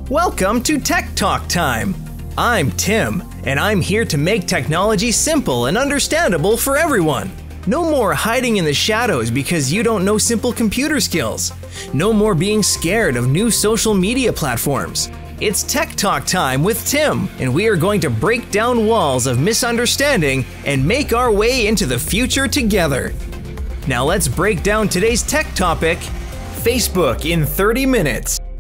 Welcome to Tech Talk Time. I'm Tim, and I'm here to make technology simple and understandable for everyone. No more hiding in the shadows because you don't know simple computer skills. No more being scared of new social media platforms. It's Tech Talk Time with Tim, and we are going to break down walls of misunderstanding and make our way into the future together. Now let's break down today's tech topic, Facebook in 30 minutes.